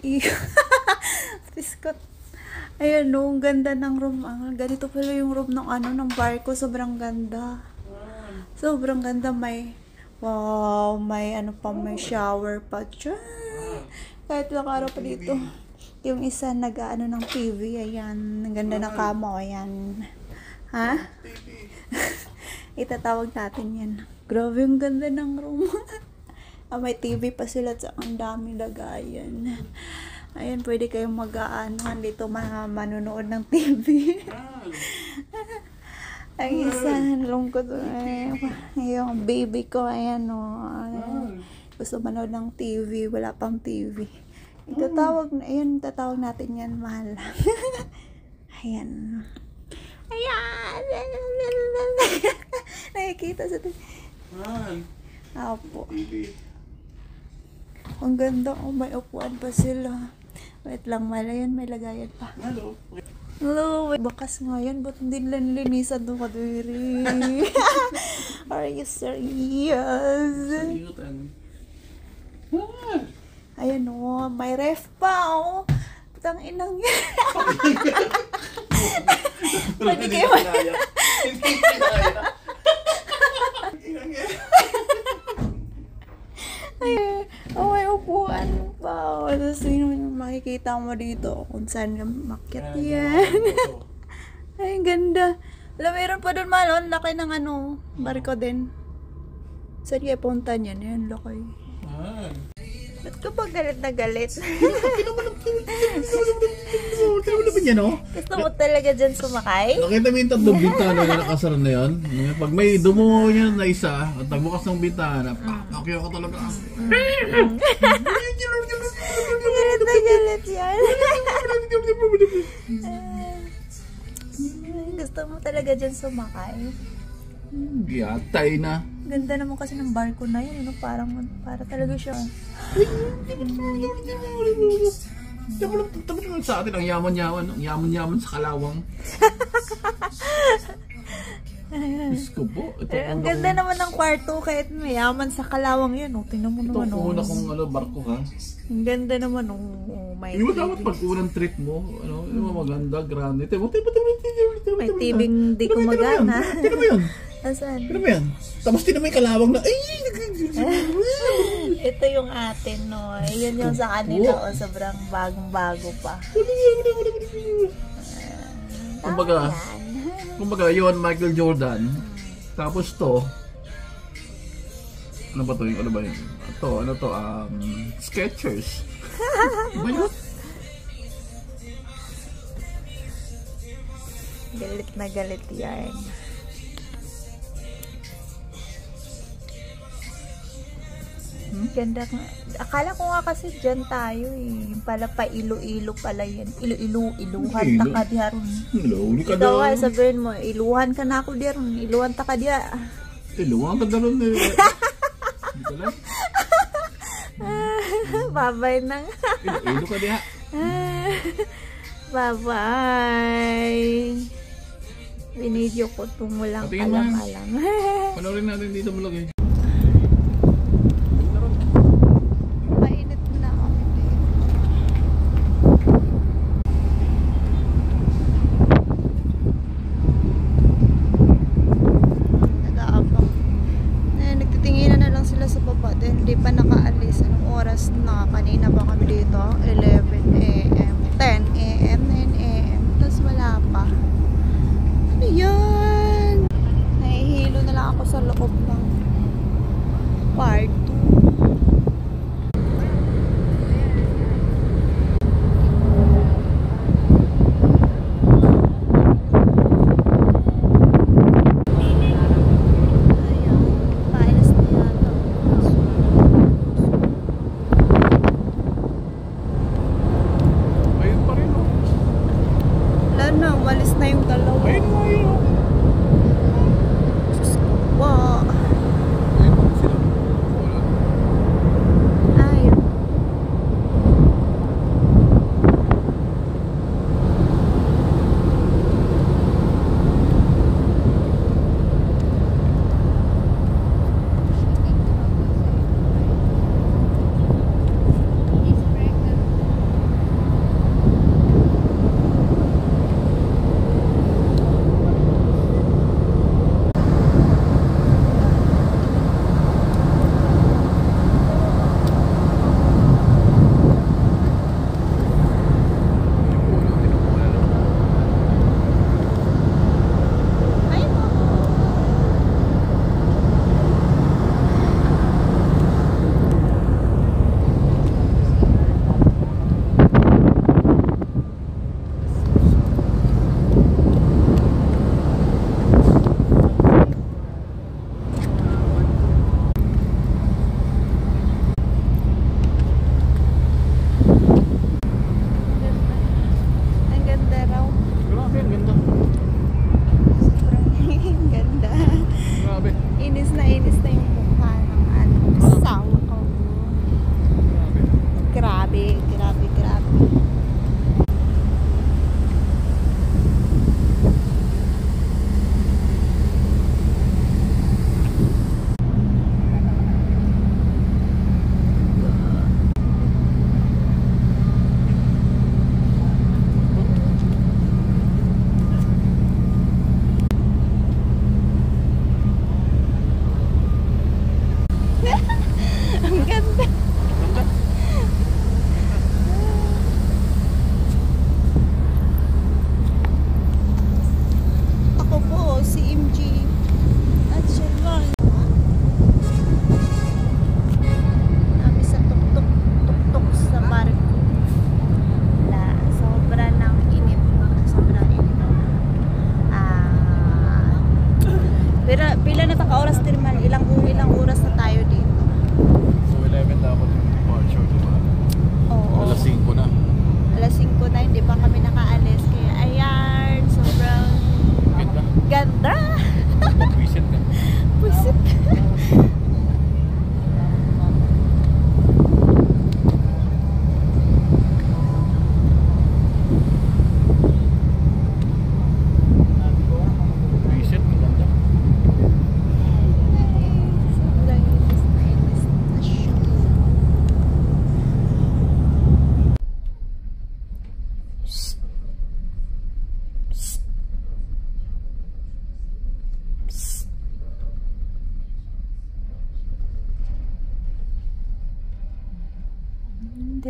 Biskot. Ayan no, ang ganda ng room. Ganito pala yung room ng ng barko. Sobrang ganda. Sobrang ganda. May, wow, may may shower pa dyan. Kahit lang araw pa dito. Yung isa nag-ano ng TV. Ayan. Ang ganda ng kama. Ayan. Ha? Itatawag natin yan. Grabe yung ganda ng room. May TV pa sila at ang daming lagayan. Ayan, pwede kayong mag-aanuhan dito manonood ng TV. Ang isa, lungkot. Yung baby ko, ayan o. Gusto manood ng TV, wala pang TV. Tatawag natin yan, mahal. Ayan. Ayan! Nakikita sa TV. Apo. Ang ganda, may upuan pa sila. Wait lang, malayan, may lagayan pa. Hello, bakas nga yan, ba't hindi nila nilinisan doon kadiri? Are you serious? Ayan o, may ref pa o. Putang inang yan. Pwede kayo may upuan pa. Tapos yung makikita mo dito kung saan makyat yan. Ay, ganda. Alam, meron pa doon malon. Laki ng barko din. Saan kaya punta niyan? Ayan, laki. Ba't ka ba galit na galit? Gusto mo talaga dyan sumakay? Nakita mo yung tatlong bintana na nakasara na yun? Pag may dumuho niya na isa at nagbukas ng bintana, pakakyo ko talaga. Galit na galit yan. Gusto mo talaga dyan sumakay? Giyatay na. Ganda naman kasi ng barko na yun. Para talaga siya. Tapos naman sa atin, ang yaman-yaman sa kalawang. Diyos ko po. Ang ganda naman ng kwarto kahit mayaman sa kalawang yun. Tingnan mo naman. Ito una kong barko ha. Ang ganda naman. May iba dapat pag unang trip mo, maganda, grande. May tibing di kumagana. Tignan mo yun. Asan? Tignan mo yan. Tapos tignan mo yung kalawang na, ito yung atin, no? Yun yung sa kanila, sobrang bagong-bago pa. Kumbaga, yun, Michael Jordan. Tapos to, ano ba to? Skechers. Ba yun? Galit na galit yan. Ganda. Akala ko nga kasi dyan tayo eh. Pala pa Iloilo pala yan. Iluhan ta ka diyan. Ito nga, sabihin mo, iluhan ka na ako diyan. Iluhan ta ka diyan. Iluhan ka diyan eh. Dito lang. Babay na nga. Iloilo ka diyan. Bye-bye. Binidyo ko tumulang alam-alam. Panoorin natin dito mo lagi. Hindi pa nakaalis. Anong oras na? Kanina pa kami dito. 11 AM, 10 AM, 9 AM. Tapos wala pa. Ano yan? Nahihilo na lang ako sa loob ng kwarto. Walis na yung dalawa. Ayun mo yun. Wow.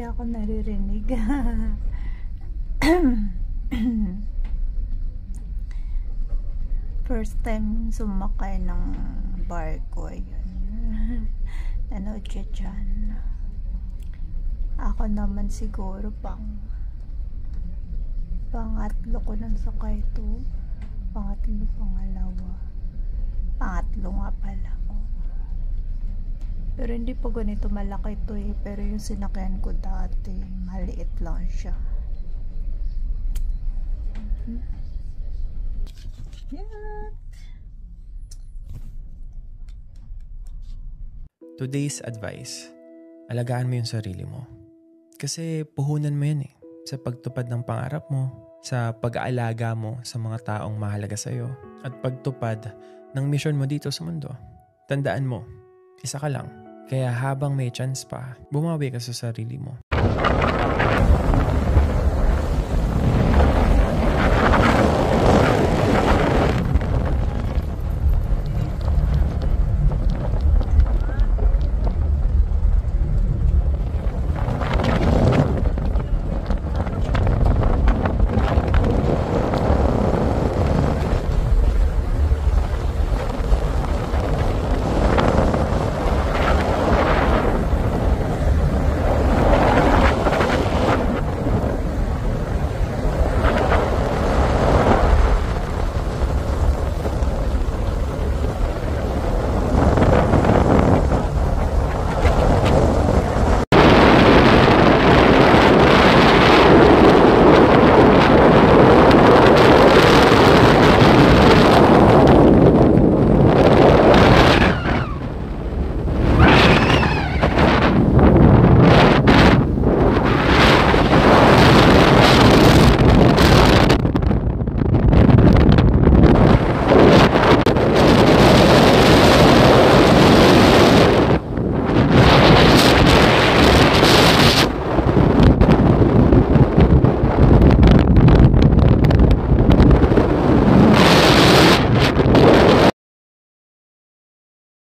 ako naririnig. First time sumakay ng barko, ayun. Nanood siya dyan. Ako naman siguro pangatlo ko nang sakay to. Pangatlo, pangalawa. Pangatlo nga pala. Oh. Pero hindi pa ganito malaki to eh. Pero yung sinakyan ko dati, maliit lang siya. Yeah. Today's advice, alagaan mo yung sarili mo. Kasi puhunan mo yan sa pagtupad ng pangarap mo, sa pag-aalaga mo sa mga taong mahalaga sa'yo, at pagtupad ng mission mo dito sa mundo. Tandaan mo, isa ka lang. Kaya habang may chance pa, bumawi ka sa sarili mo.